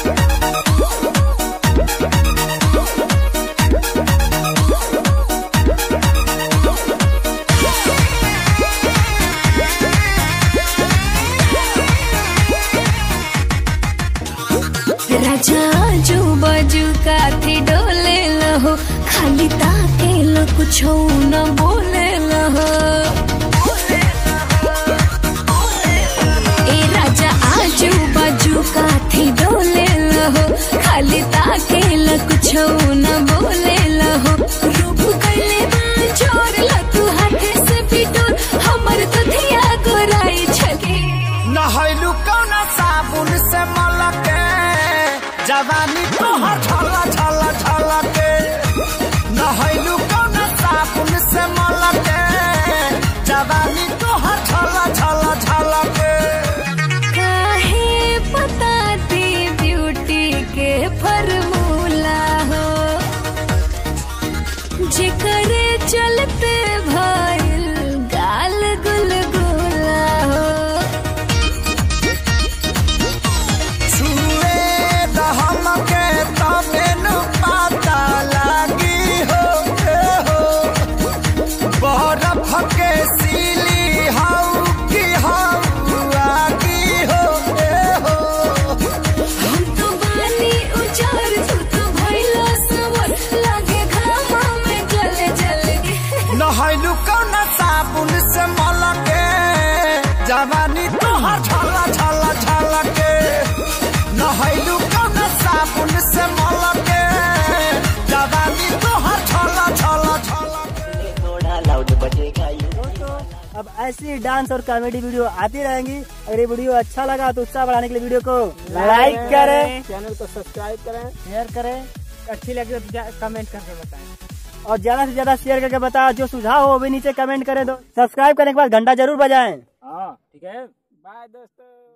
राजा जो बाजू का थी डोले लहो, खाली ताके लो कुछ न बोले लहो। ए राजा आजू बाजू का थी डोले लहो, खाली ताके लो कुछ न बोले लहो। रूप कैले बांझोर लतू हाथे से बिटोर, हमर दुधिया गोराई छगे। नहैलू कौना साबुन से मलके, जवानी तोहर झला झला झलके। नहैलू कौना साबुन से मलके, जवानी तोहर झला झला झलके। काहे बताती ब्यूटी के फॉर्मूला हो, जेकरे चलते भइल गाल गुलगुला हो। छुए दहम के तबे नु पता लागी हो, बरफ के सीली हाउ की हाउ आगी हो। हम तो बानी उजार, तू तो भइला सवर, लागे घामा में जले जले। नहैलू कौना साबुन से मलके, जवानी तोहर झला झला झलके। नहैलू कौना साबुन से मलके, जवानी तोहर झला झला झलके। थोड़ा लाउड बजेगा अब ऐसी डांस और कॉमेडी वीडियो आती रहेंगी। अगर ये वीडियो अच्छा लगा तो उत्साह बढ़ाने के लिए वीडियो को लाइक करें, चैनल को सब्सक्राइब करें, शेयर करें, अच्छी लगे तो कमेंट करके बताएं और ज्यादा से ज्यादा शेयर करके बताओ। जो सुझाव हो वो भी नीचे कमेंट करें। तो सब्सक्राइब करने के बाद घंटा जरूर बजाएं। हाँ ठीक है, बाय दोस्तों।